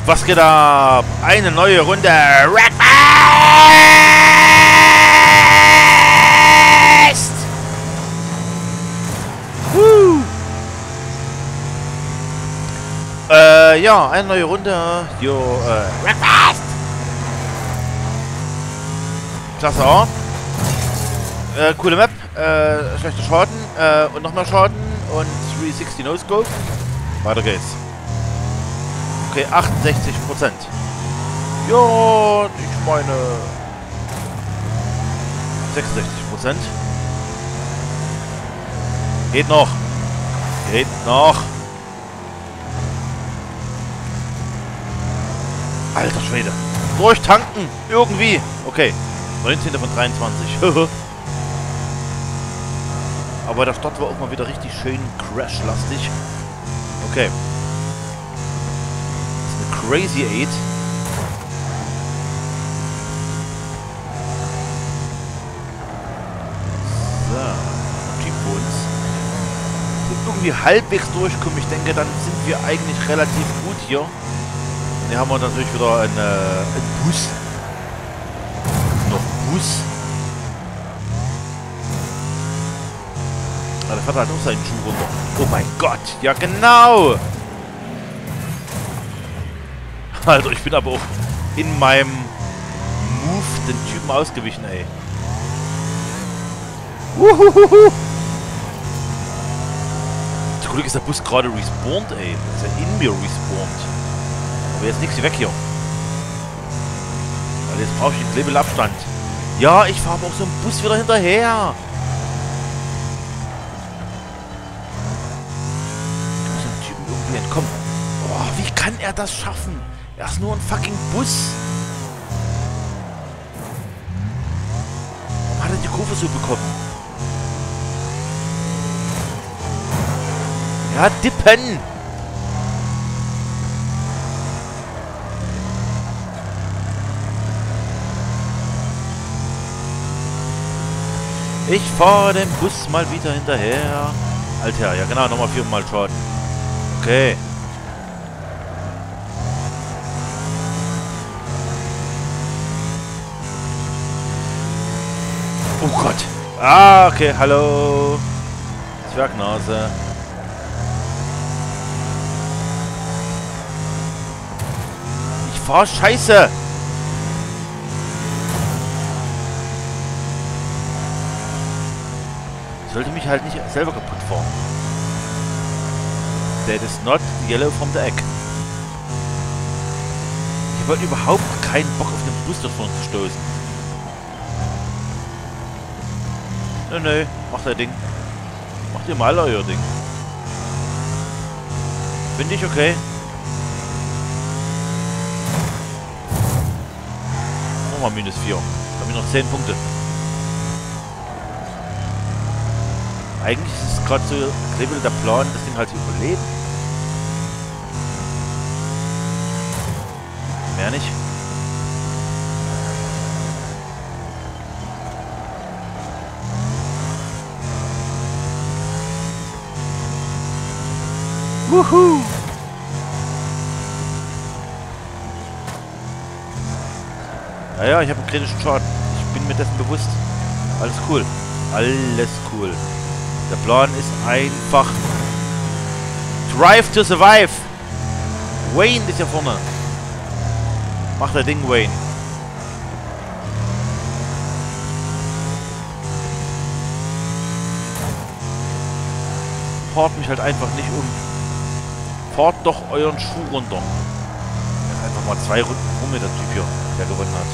Was geht ab? Eine neue Runde Wreckfest! Ja, eine neue Runde. Jo, Wreckfest! Klasse A. Coole Map. Schlechter Schaden. Und noch mehr Schaden. Und 360 No-Scope. Weiter geht's. Okay, 68%. Ja, ich meine 66%. Geht noch. Geht noch. Alter Schwede. Durchtanken. Irgendwie. Okay. 19. von 23. Aber der Start war auch mal wieder richtig schön crash-lastig. Okay. Das ist eine Crazy 8. So. Jeep-Bones. Irgendwie halbwegs durchkommen. Ich denke, dann sind wir eigentlich relativ gut hier. Und hier haben wir natürlich wieder einen Bus. Noch Bus. Ah, der fährt halt auch seinen Schuh runter. Oh mein Gott. Ja, genau. Alter, ich bin aber auch in meinem Move den Typen ausgewichen, ey. Uhuhuhu. Zum Glück ist der Bus gerade respawned, ey. Ist ja in mir respawned. Aber jetzt nichts weg hier. Weil jetzt brauche ich einen Klebelabstand. Ja, ich fahre aber auch so einen Bus wieder hinterher. Ich muss dem Typen irgendwie entkommen. Boah, wie kann er das schaffen? Er ist nur ein fucking Bus. Warum hat er die Kurve so bekommen? Ja, dippen! Ich fahre dem Bus mal wieder hinterher. Alter, ja genau, nochmal 4-mal Schaden. Okay. Oh Gott. Ah, okay, hallo. Zwergnase. Ich fahr scheiße. Ich sollte mich halt nicht selber kaputt fahren. That is not yellow from the egg. Ich wollte überhaupt keinen Bock auf den Booster von uns zu stoßen. Nö, macht euer Ding. Macht ihr mal euer Ding. Finde ich okay. Nochmal -4. Haben wir noch 10 Punkte. Eigentlich ist es gerade so der Plan, das Ding halt zu überleben. Mehr nicht. Wuhu! Naja, ich habe einen kritischen Schaden. Ich bin mir dessen bewusst. Alles cool. Alles cool. Der Plan ist einfach Drive to survive. Wayne ist ja vorne. Macht der Ding, Wayne. Fahrt mich halt einfach nicht um. Fahrt doch euren Schuh runter. Er ist einfach mal 2 Runden rum mit der Typ hier, der gewonnen hat.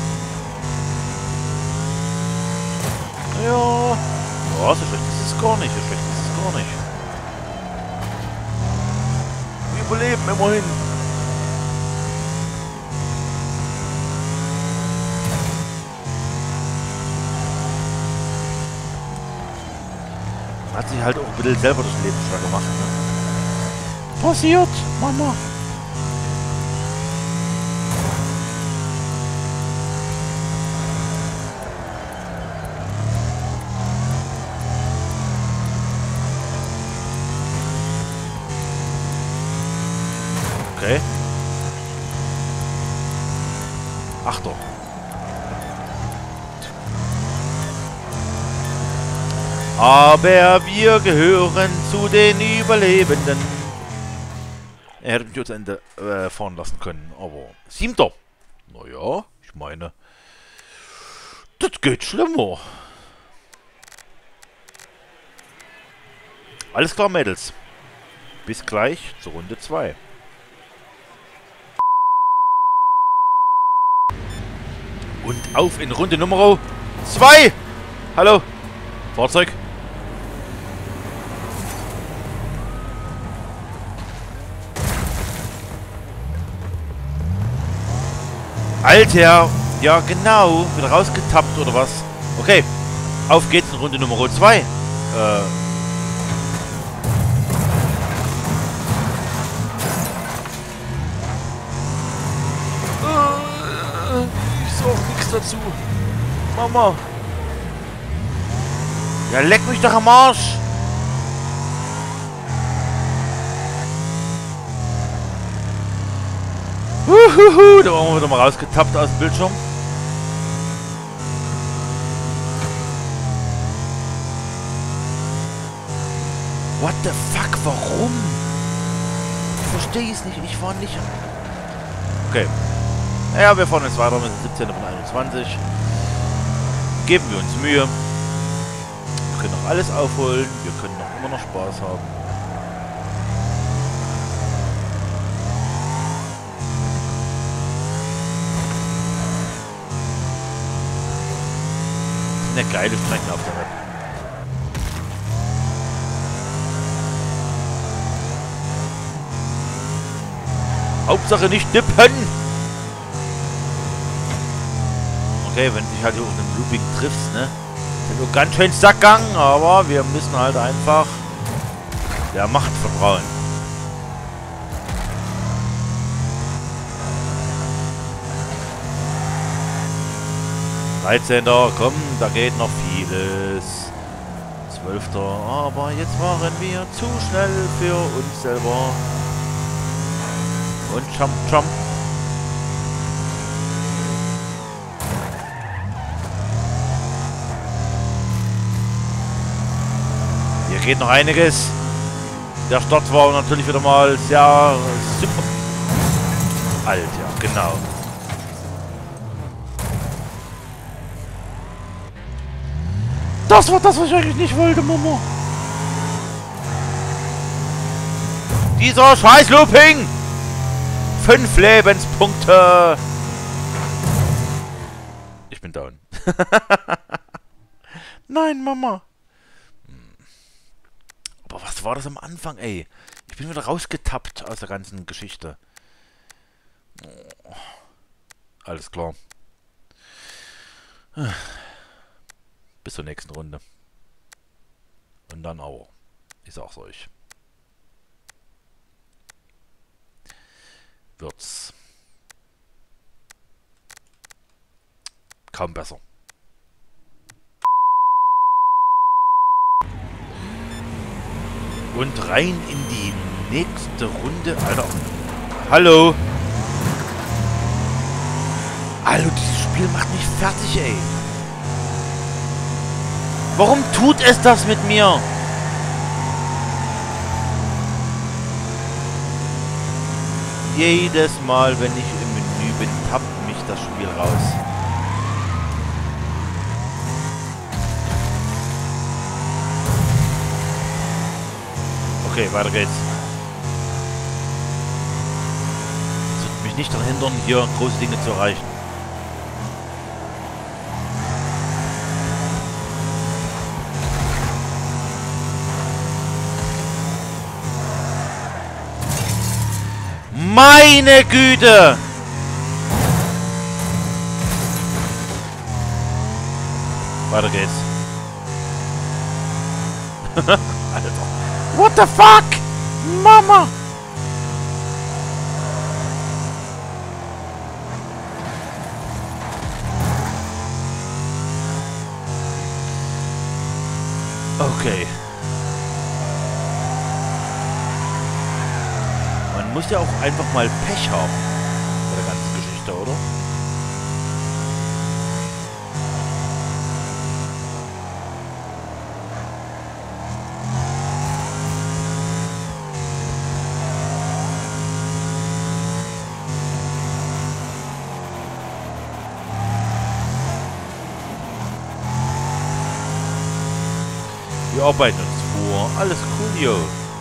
Ja. Oh, so schlecht ist es gar nicht. So schlecht ist es gar nicht. Wir überleben immerhin. Man hat sich halt auch ein bisschen selber das Leben schwer gemacht, ne? Passiert, Mama. Okay. Aber wir gehören zu den Überlebenden. Er hätte mich ans Ende fahren lassen können, aber 7. Naja, ich meine, das geht schlimmer. Alles klar, Mädels. Bis gleich zur Runde 2. Und auf in Runde Nummer 2. Hallo. Fahrzeug. Alter. Ja, genau. Wieder rausgetappt oder was? Okay. Auf geht's in Runde Nummer 2. Ich sag nichts dazu. Mama. Ja, leck mich doch am Arsch. Huhuhu, da waren wir wieder mal rausgetappt aus dem Bildschirm. What the fuck, warum? Ich verstehe es nicht, ich war nicht... Okay. Ja, wir fahren jetzt weiter mit 17 von 21. Geben wir uns Mühe. Wir können noch alles aufholen. Wir können noch immer noch Spaß haben. Das sind ja geile Strecken auf der Map. Hauptsache nicht dippen! Okay, wenn du dich halt hier auf einem Looping triffst, ne? Ist ja ganz schön Sackgang, aber wir müssen halt einfach der Macht vertrauen. Dreizehnter, komm, da geht noch vieles. 12. Aber jetzt waren wir zu schnell für uns selber. Und Jump, Jump. Hier geht noch einiges. Der Start war natürlich wieder mal sehr super alt, ja, genau. Das war das, was ich eigentlich nicht wollte, Mama. Dieser scheiß Looping! 5 Lebenspunkte! Ich bin down. Nein, Mama. Aber was war das am Anfang, ey? Ich bin wieder rausgetappt aus der ganzen Geschichte. Oh. Alles klar. Bis zur nächsten Runde. Und dann auch. Ich sag's euch. Wird's kaum besser. Und rein in die nächste Runde. Alter. Hallo. Alter, dieses Spiel macht mich fertig, ey. Warum tut es das mit mir? Jedes Mal, wenn ich im Menü bin, tappt mich das Spiel raus. Okay, weiter geht's. Das wird mich nicht daran hindern, hier große Dinge zu erreichen. Meine Güte! Weiter geht's. Alter. What the fuck? Mama! Okay. Man muss ja auch einfach mal Pech haben bei der ganzen Geschichte, oder? Wir arbeiten uns vor. Alles cool, yo.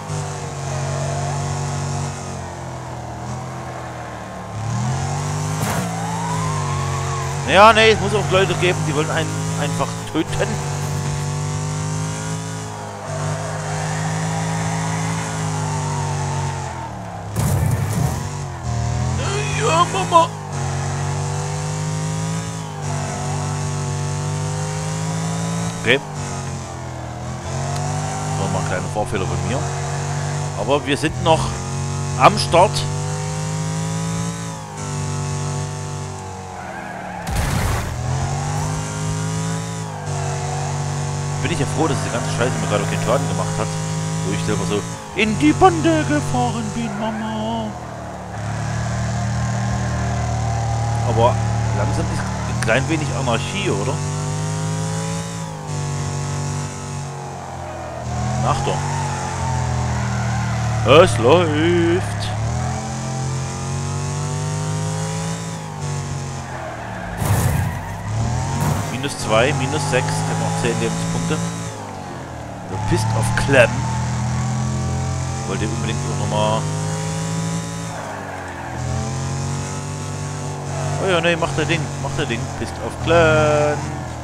Ja, nee, es muss auch Leute geben, die wollen einen einfach töten. Ja, Mama. Okay. Nochmal ein kleiner Fahrfehler von mir. Aber wir sind noch am Start. Bin ich ja froh, dass die ganze Scheiße mir gerade keinen Schaden gemacht hat. Wo ich selber so in die Bande gefahren bin, Mama. Aber langsam ist ein klein wenig Anarchie, oder? Achtung. Es läuft. -2, -6, hat noch 10 Lebenspunkte. So, Pissed of Clem. Wollte unbedingt auch nochmal. Oh ja, ne, macht der Ding. Pissed of Clem.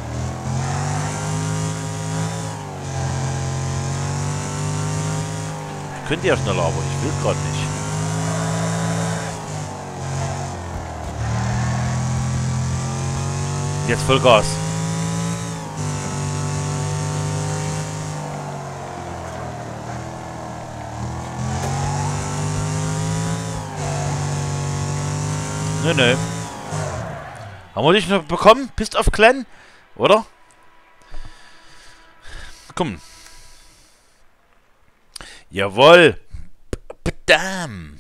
Ich könnte ja schneller, aber ich will gerade nicht. Jetzt Vollgas. Nö. Haben wir dich noch bekommen? Pissed of Clan? Oder? Komm. Jawohl. Damn.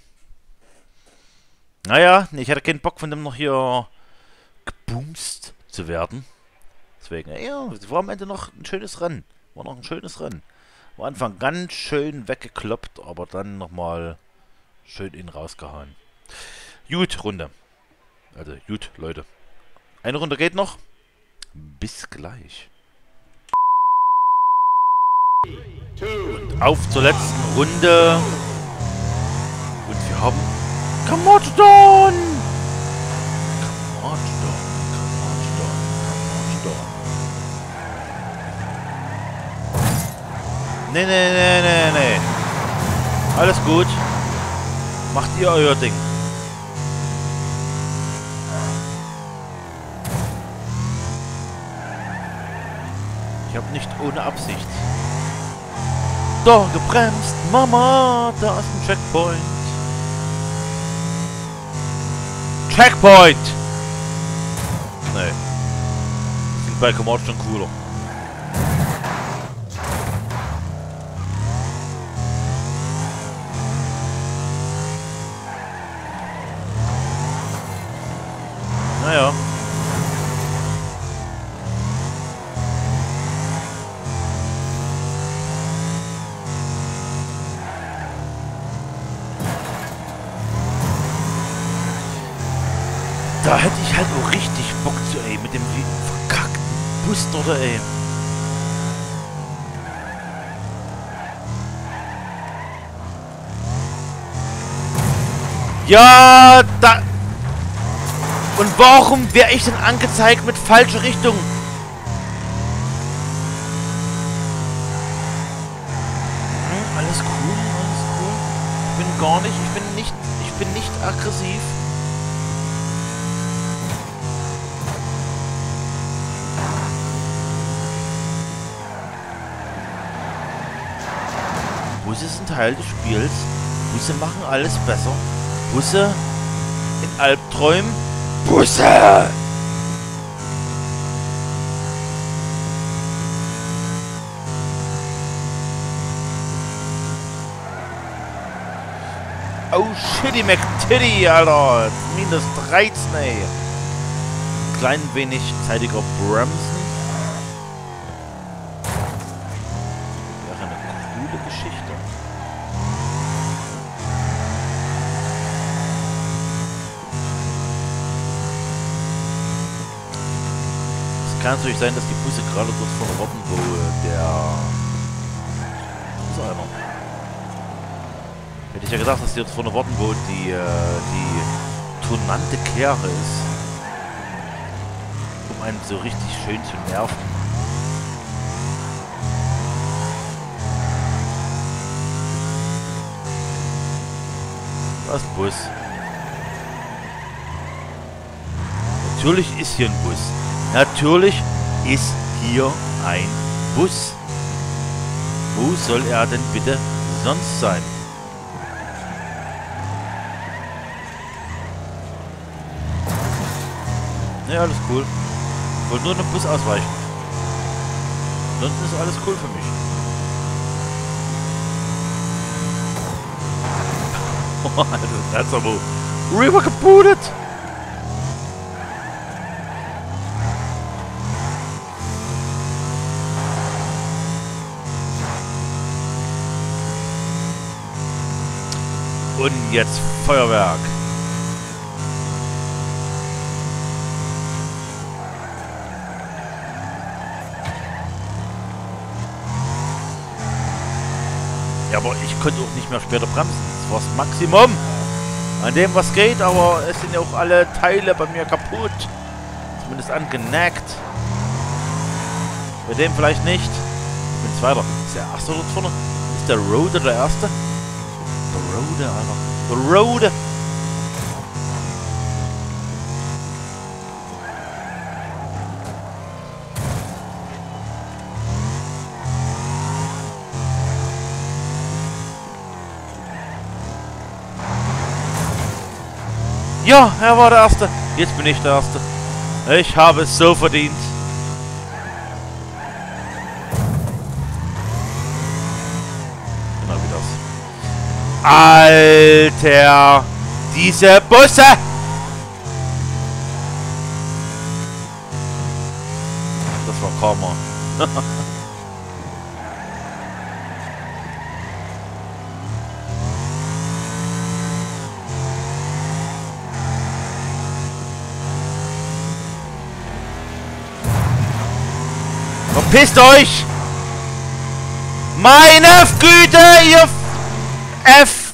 Naja, ich hatte keinen Bock von dem noch hier geboomst zu werden. Deswegen, ja, es war am Ende noch ein schönes Rennen. War am Anfang ganz schön weggekloppt, aber dann nochmal schön ihn rausgehauen. Gut, Runde. Also, gut, Leute. Eine Runde geht noch. Bis gleich. Und auf zur letzten Runde. Und wir haben Kamotdon! Nee. Alles gut. Macht ihr euer Ding. Ich habe nicht ohne Absicht. Da, gebremst. Mama, da ist ein Checkpoint. Checkpoint! Nee. Sind bei Command schon cooler. Naja. Da hätte ich halt auch richtig Bock zu, ey, mit dem verkackten Booster, oder, ey. Ja, da... Und warum wäre ich denn angezeigt mit falscher Richtung? Alles cool. Ich bin nicht aggressiv. Busse sind Teil des Spiels. Busse machen alles besser. Busse in Albträumen. Busse! Oh, shitty McTitty, Alter. -13, ey. Klein wenig zeitiger Bremsen. Wäre eine coole Geschichte. Es kann natürlich sein, dass die Busse gerade dort vorne robben, wo der ist einer. Hätte ich ja gedacht, dass die jetzt vorne warten, wo die turnante Kehre ist. Um einen so richtig schön zu nerven. Da ist ein Bus. Natürlich ist hier ein Bus. Natürlich ist hier ein Bus. Wo soll er denn bitte sonst sein? Ne, alles cool. Ich wollte nur den Bus ausweichen. Ansonsten ist alles cool für mich. Das ist aber rüber gebootet. Und jetzt Feuerwerk. Ja, aber ich konnte auch nicht mehr später bremsen. Das war das Maximum an dem, was geht. Aber es sind ja auch alle Teile bei mir kaputt. Zumindest angenackt. Bei dem vielleicht nicht. Ich bin Zweiter. Ist der Erste dort vorne? Ist der Roder der Erste? Der Roder, Alter. Der Roder. Ja, er war der Erste. Jetzt bin ich der Erste. Ich habe es so verdient. Genau wie das. Alter! Diese Busse! Das war Karma. Verpisst euch! Meine Güte, ihr F...